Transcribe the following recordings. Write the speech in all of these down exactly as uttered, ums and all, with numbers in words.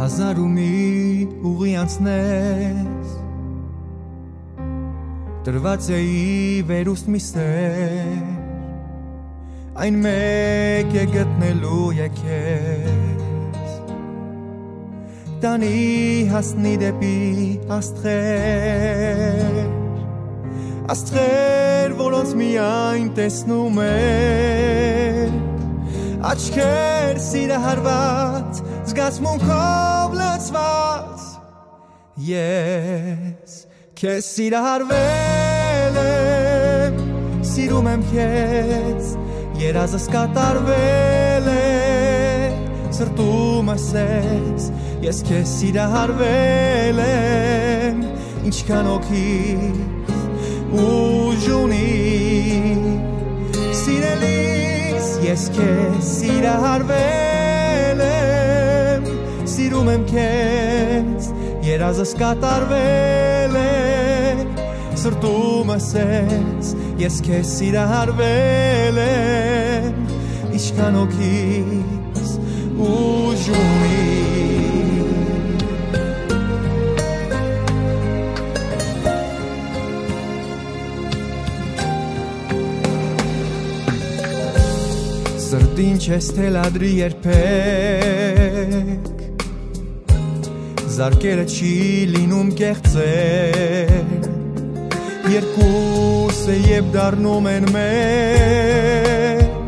Հազար ու մի ուղի անցնես Տրված էի վերուստ մի սեր Այն մեկ է գտնելու եկես Տանի հասնի դեպի աստղեր Աստղեր, որոնց միայն տեսնում էր Աչքեր սիրահարված, զգացմունքով լցված Ես քեզ սիրահարվել եմ, սիրում եմ քեզ Երազս կատարվել է, սրտումս ես Ես քեզ սիրահարվել եմ, ինչքան օքից ուժ ունի Սիրելիս, ես քեզ սիրահարվել եմ Սիրում եմ քեզ, երազս կատարվել է Սրտումս ես, ես քեզ սիրահարվել եմ Ինչքան օքից ուժ ունի Սրտին չես թելադրի երբեք Զարկերը չի լինում կեղծեր Երկուսը երբ դառնում են մեկ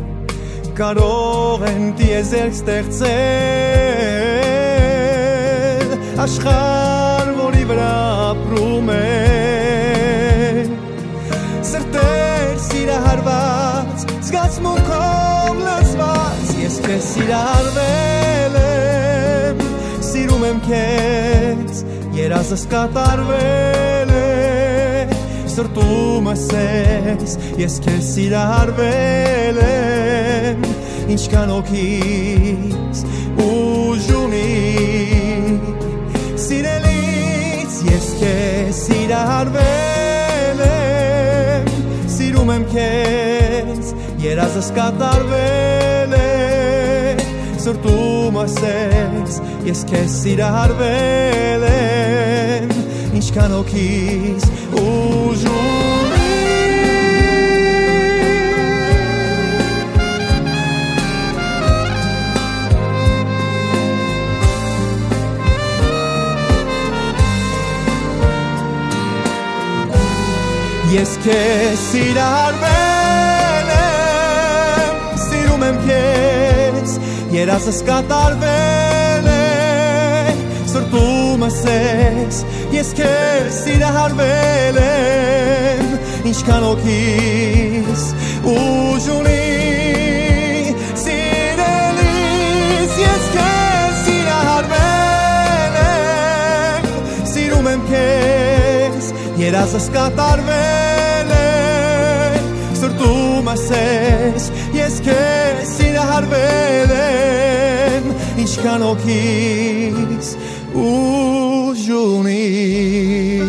Կարող են տիեզերք ստեղծել Աշխարհ, որի վրա ապրում են Սրտեր սիրահարված, զգացմունքով լցված Ես քեզ սիրահարվել եմ, սիրում եմ քեզ Երազս կատարվել է, սրտումս ես Ես քեզ սիրահարվել եմ, ինչքան օքից ուժ ունի Սիրելից ես քեզ սիրահարվել եմ Սիրում եմ քեզ, երազս կատարվել է Սրտումս ես, ես քեզ սիրահարվել եմ Ինչքան օքից ուժ ունի Ես քեզ սիրահարվել եմ, սիրում եմ քեզ Երազս կատարվել է, սրտումս ես Ես քեզ սիրահարվել եմ, ինչքան օքից ուժ ունի Սիրելիս, ես քեզ սիրահարվել եմ, սիրում եմ քեզ Երազս կատարվել է, սրտումս ես Ես քեզ սիրահարվել եմ, ինչքան օքից ուժ ունի